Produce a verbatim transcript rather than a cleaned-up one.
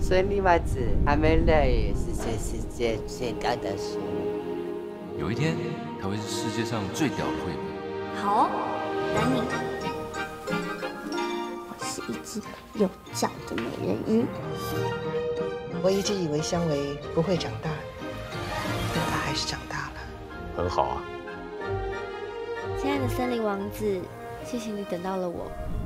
森林王子他们类是全世界最高的树。 有一天，它会是世界上最屌的绘本。 好哦，等你。我是一只有脚的美人鱼。 我一直以为香维不会长大，但它还是长大了。 很好啊。 亲爱的森林王子，谢谢你等到了我。